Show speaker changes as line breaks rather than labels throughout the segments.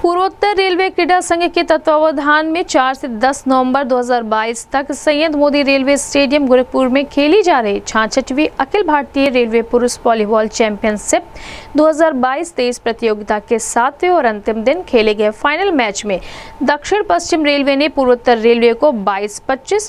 पूर्वोत्तर रेलवे क्रीड़ा संघ के तत्वावधान में 4 से 10 नवंबर 2022 तक सैयद मोदी रेलवे स्टेडियम गोरखपुर में खेली जा रही 66वीं अखिल भारतीय रेलवे पुरुष वॉलीबॉल चैंपियनशिप 2022-23 प्रतियोगिता के 7वें और अंतिम दिन खेले गए फाइनल मैच में दक्षिण पश्चिम रेलवे ने पूर्वोत्तर रेलवे को 22-25,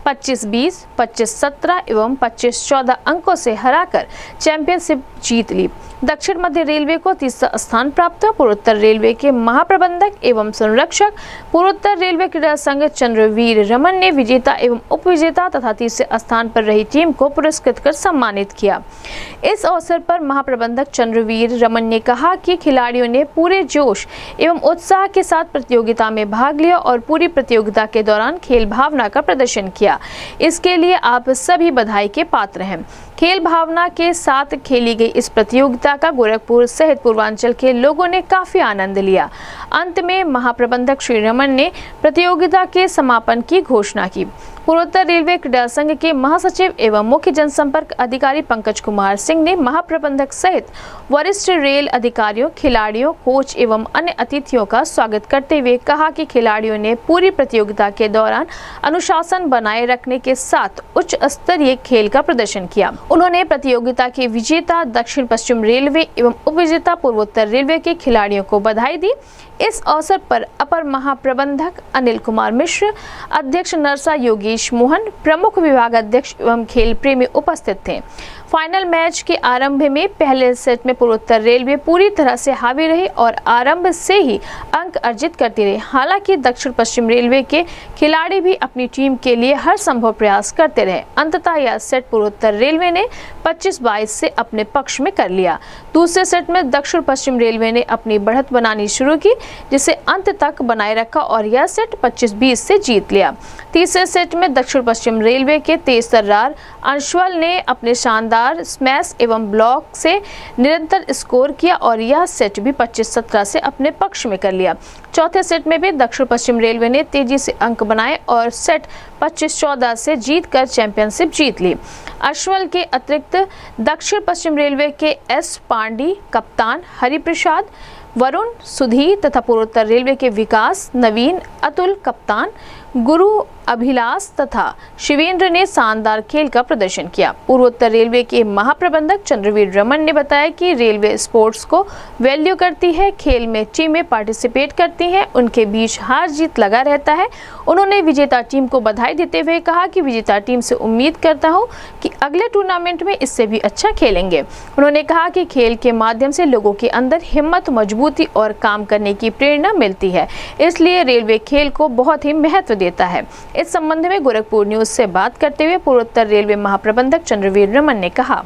25-20, 25-17 एवं 25-14 अंकों से हराकर चैंपियनशिप जीत ली। दक्षिण मध्य रेलवे को तीसरा स्थान प्राप्त हुआ। पूर्वोत्तर रेलवे के महाप्रबंधक एवं संरक्षक पूर्वोत्तर रेलवे क्रीड़ा संघ चंद्रवीर रमन ने विजेता एवं उपविजेता तथा तीसरे स्थान पर रही टीम को पुरस्कृत कर सम्मानित किया। इस अवसर पर महाप्रबंधक चंद्रवीर रमन ने कहा कि खिलाड़ियों ने पूरे जोश एवं उत्साह के साथ प्रतियोगिता में भाग लिया और पूरी प्रतियोगिता के दौरान खेल भावना का प्रदर्शन किया। इसके लिए आप सभी बधाई के पात्र हैं। खेल भावना के साथ खेली गई इस प्रतियोगिता का गोरखपुर सहित पूर्वांचल के लोगों ने काफी आनंद लिया। अंत में महाप्रबंधक श्री रमन ने प्रतियोगिता के समापन की घोषणा की। पूर्वोत्तर रेलवे क्रीड़ा संघ के महासचिव एवं मुख्य जनसंपर्क अधिकारी पंकज कुमार सिंह ने महाप्रबंधक सहित वरिष्ठ रेल अधिकारियों, खिलाड़ियों, कोच एवं अन्य अतिथियों का स्वागत करते हुए कहा कि खिलाड़ियों ने पूरी प्रतियोगिता के दौरान अनुशासन बनाए रखने के साथ उच्च स्तरीय खेल का प्रदर्शन किया। उन्होंने प्रतियोगिता के विजेता दक्षिण पश्चिम रेलवे एवं उपविजेता पूर्वोत्तर रेलवे के खिलाड़ियों को बधाई दी। इस अवसर पर अपर महाप्रबंधक अनिल कुमार मिश्र, अध्यक्ष नरसा योगेश मोहन, प्रमुख विभाग अध्यक्ष एवं खेल प्रेमी उपस्थित थे। फाइनल मैच के आरंभ में पहले सेट में पूर्वोत्तर रेलवे पूरी तरह से हावी रही और आरंभ से ही अंक अर्जित करती रही। हालांकि दक्षिण पश्चिम रेलवे के खिलाड़ी भी अपनी टीम के लिए हर संभव प्रयास करते रहे। अंततः यह सेट पूर्वोत्तर रेलवे ने 25-22 से अपने पक्ष में कर लिया। दूसरे सेट में दक्षिण पश्चिम रेलवे ने अपनी बढ़त बनानी शुरू की, जिसे अंत तक बनाए रखा और यह सेट 25-20 से जीत लिया। तीसरे सेट में दक्षिण पश्चिम रेलवे के तेज तर्रार अंशवल ने अपने शानदार स्मैश एवं ब्लॉक से निरंतर स्कोर किया और यह सेट भी 25-17 से अपने पक्ष में कर लिया। चौथे सेट में भी दक्षिण पश्चिम रेलवे ने तेजी से अंक बनाए और सेट 25-14 से जीतकर चैंपियनशिप जीत ली। अंशवल के अतिरिक्त दक्षिण पश्चिम रेलवे के एस पांडी, कप्तान हरिप्रसाद, वरुण, सुधीर तथा पूर्वोत्तर रेलवे के विकास, नवीन, अतुल, कप्तान गुरु, अभिलाष तथा शिवेंद्र ने शानदार खेल का प्रदर्शन किया। पूर्वोत्तर रेलवे के महाप्रबंधक चंद्रवीर रमन ने बताया कि रेलवे स्पोर्ट्स को वैल्यू करती है, खेल में टीमें पार्टिसिपेट करती हैं, उनके बीच हार जीत लगा रहता है। उन्होंने विजेता टीम को बधाई देते हुए कहा कि विजेता टीम से उम्मीद करता हूं कि अगले टूर्नामेंट में इससे भी अच्छा खेलेंगे। उन्होंने कहा कि खेल के माध्यम से लोगों के अंदर हिम्मत, मजबूती और काम करने की प्रेरणा मिलती है, इसलिए रेलवे खेल को बहुत ही महत्व देता है। इस संबंध में गोरखपुर न्यूज से बात करते हुए पूर्वोत्तर रेलवे महाप्रबंधक चंद्रवीर रमन ने कहा,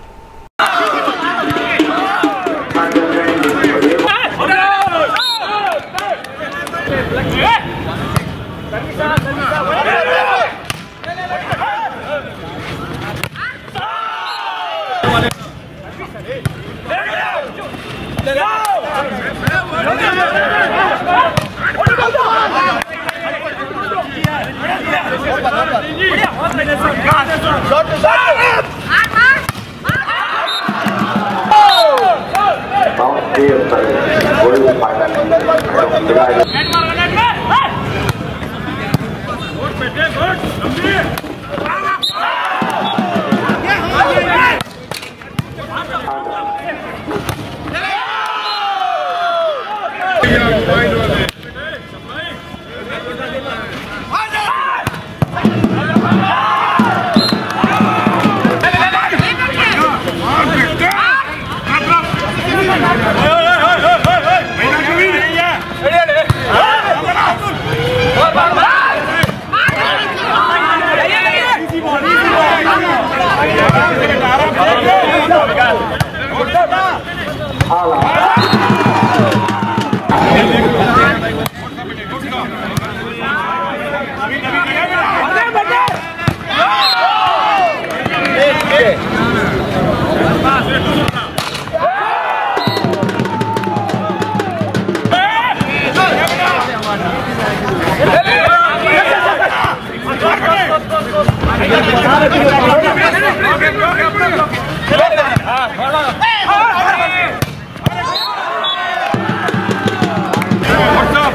हाँ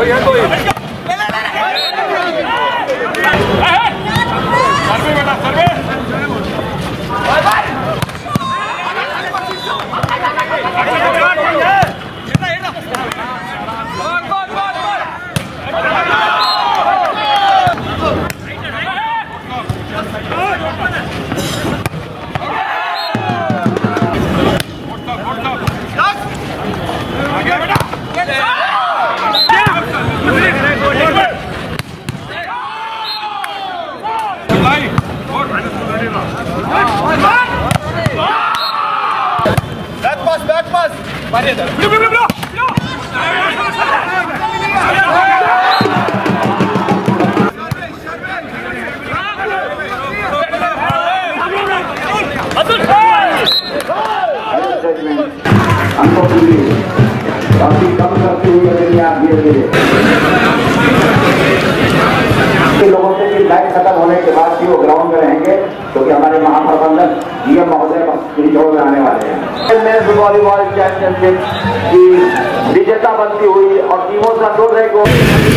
काफी कम करते हुए लोगों से कि मैच खत्म होने के बाद भी वो ग्राउंड में रहेंगे क्योंकि हमारे महाप्रबंधक डीएम महोदय जोड़ में आने वाले हैं। वॉलीबॉल चैंपियनशिप की विजेता बनती हुई और टीमों से अनुरोध है को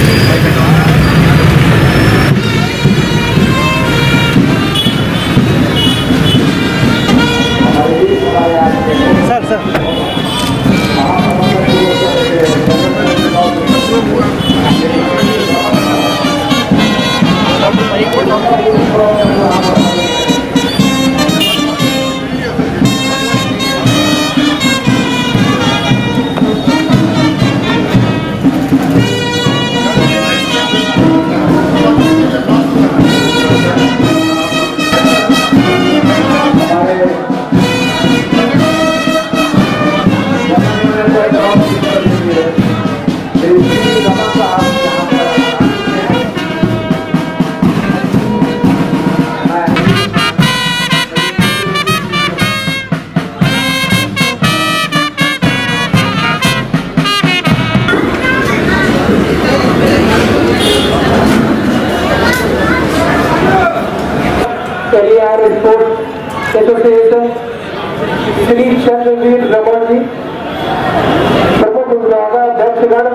एसोसिएशन श्री चंद्रवीर रमन जी, प्रमुख विभागाध्यक्षगण,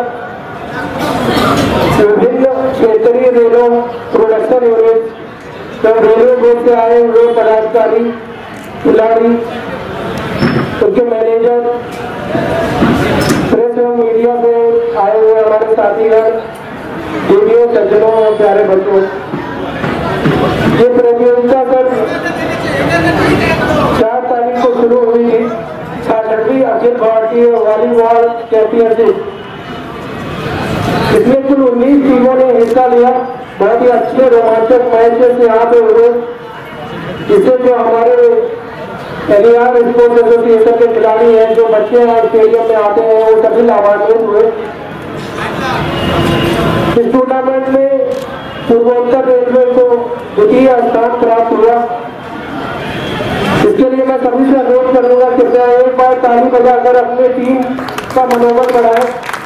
विभिन्न क्षेत्रीय रेलों प्रोडक्शन यूनिट, रेलवे बोर्ड से आए हुए पदाधिकारी, खिलाड़ी, उनके मैनेजर, प्रेस एवं मीडिया से आए हुए हमारे साथीगण, वीडियो सज्जनों और प्यारे बच्चों, ये प्रतियोगिता सर 4 तारीख को शुरू हुई थी। 66वीं अखिल भारतीय वॉलीबॉल चैंपियनशिप, इसमें कुल 19 टीमों ने हिस्सा लिया। बहुत ही अच्छे रोमांचक मैचेस यहाँ पे हुए, जिससे जो हमारे एलियार स्पोर्ट्स एसोसिएशन के खिलाड़ी हैं, जो बच्चे हैं स्टेडियम में आते हैं, वो सभी लाभान्वित हुए। इस टूर्नामेंट में पूर्वोत्तर रेलवे को द्वितीय स्थान प्राप्त हुआ। इसके लिए मैं सभी से अनुरोध करूंगा कि कृपया एक बार ताली बजाकर अपनी टीम का मनोबल बढ़ाएं।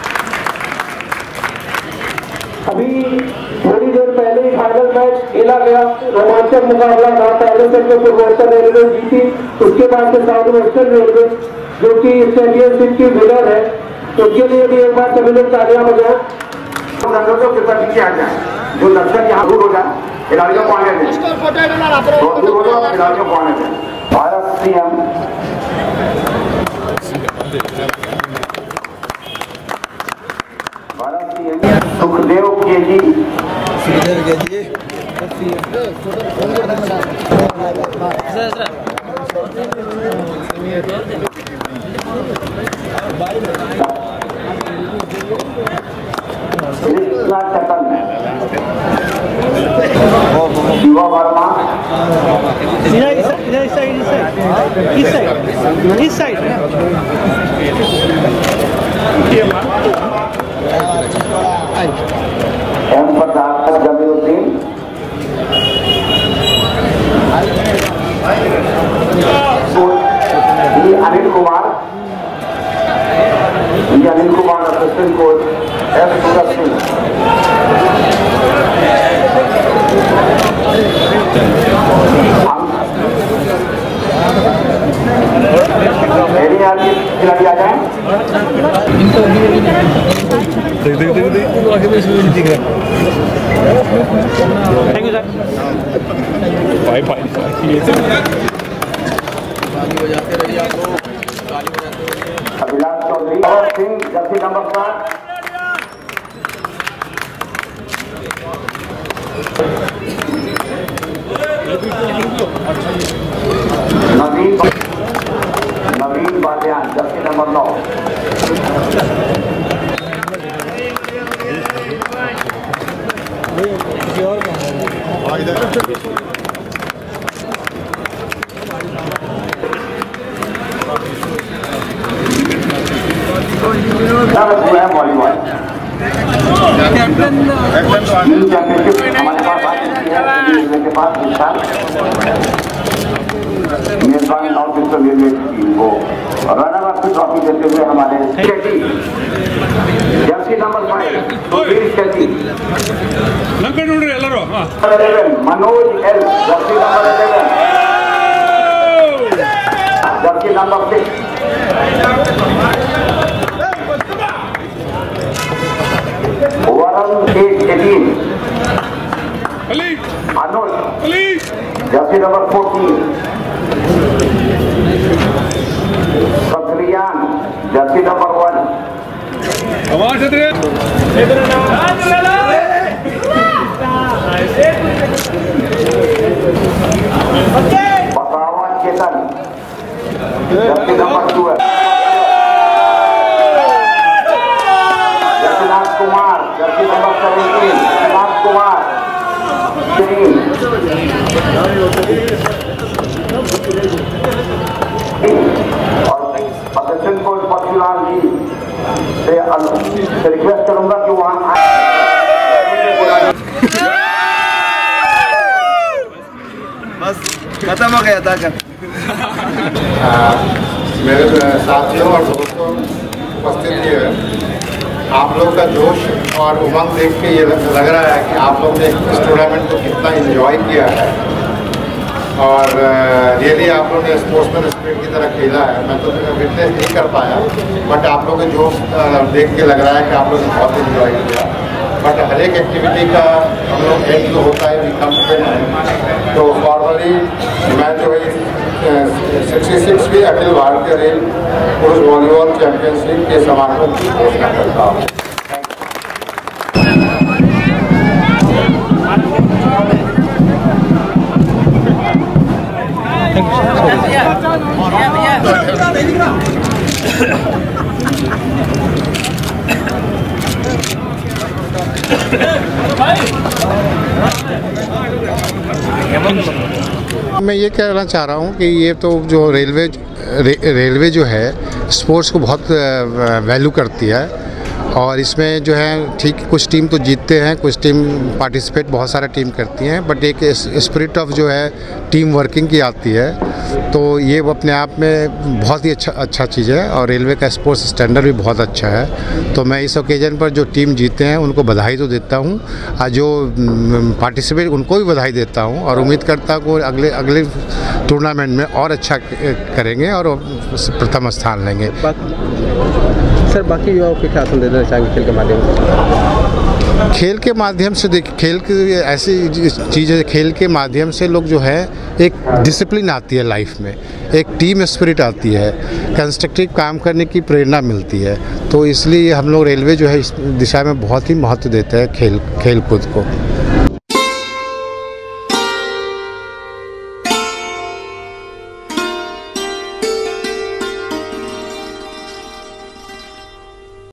अभी थोड़ी देर पहले ही फाइनल मैच खेला गया, रोमांचक मुकाबला था। पहले सेट में पूर्वोत्तर रेलवे जीती, उसके बाद से साउथ वेस्टर्न रेलवे जो कि चैंपियनशिप की विनर है, उसके लिए भी एक बार सभी लोग तालियां बजाएं। पीछे आ जाए, जो दर्शक यहाँ दूर हो जाए, खिलाड़ियों को आने दें, दूर हो जाओ, खिलाड़ियों को आने दें। भारत सीएम सुखदेव के जी युवा वर्मा, इस side M Pratap Jamiruddin, Anil Kumar, assistant coach S Suraj Singh, खिलाड़ी आ जाए। अभिलाष चौधरी और Singh jersey number 7। Naveen Baliyan jersey number 9। Volleyball championship हमारे पास आ चुकी है के पास मेजबान नॉर्थ ईस्टर्न रेलवे टीम को रनर अप की ट्रॉफी देते हुए हमारे Shetty jersey number 5 Shetty Manoj L jersey number 11 jersey number 6 Varun 18 Anuj jersey number 14 सत्रियान jersey number 1 Basava Chetan jersey number 2 जर्सीनाथ कुमार जर्सी नंबर 17 जर्सीनाथ कुमार और असिस्टेंट कोच परशुराम जी से रिक्वेस्ट करूंगा कि वहां
बस खत्म हो गया था।
मेरे साथियों और दोस्तों उपस्थित है, आप लोग का जोश और उमंग देख के ये लग रहा है कि आप लोग ने इस टूर्नामेंट को कितना एंजॉय किया है और रियली आप लोग ने स्पोर्ट्समैन स्पिरिट की तरह खेला है। मैं तो विटनेस नहीं कर पाया, बट आप लोग का जोश देख के लग रहा है कि आप लोग ने बहुत एंजॉय किया। बट हर एक एक्टिविटी का हम लोग एंड जो होता है है तो फॉर्मली मैं जो है 66वीं अखिल भारतीय रेल पुरुष वॉलीबॉल चैंपियनशिप के समापन की घोषणा करता हूँ।
मैं ये कहना चाह रहा हूँ कि ये तो जो रेलवे जो है स्पोर्ट्स को बहुत वैल्यू करती है और इसमें जो है ठीक कुछ टीम तो जीतते हैं, कुछ टीम पार्टिसिपेट बहुत सारा टीम करती हैं, बट एक स्पिरिट ऑफ जो है टीम वर्किंग की आती है, तो ये अपने आप में बहुत ही अच्छा चीज़ है और रेलवे का स्पोर्ट्स स्टैंडर्ड भी बहुत अच्छा है। तो मैं इस ओकेजन पर जो टीम जीते हैं उनको बधाई तो देता हूँ और जो पार्टिसिपेट उनको भी बधाई देता हूँ और उम्मीद करता हूँ अगले टूर्नामेंट में और अच्छा करेंगे और प्रथम स्थान लेंगे।
सर बाकी युवाओं को क्या संदेश देना चाहेंगे खेल के माध्यम से?
खेल के माध्यम से देखिए, खेल की ऐसी चीज़ है, खेल के माध्यम से लोग जो है एक डिसिप्लिन आती है लाइफ में, एक टीम स्पिरिट आती है, कंस्ट्रक्टिव काम करने की प्रेरणा मिलती है। तो इसलिए हम लोग रेलवे जो है इस दिशा में बहुत ही महत्व देते हैं खेल कूद को।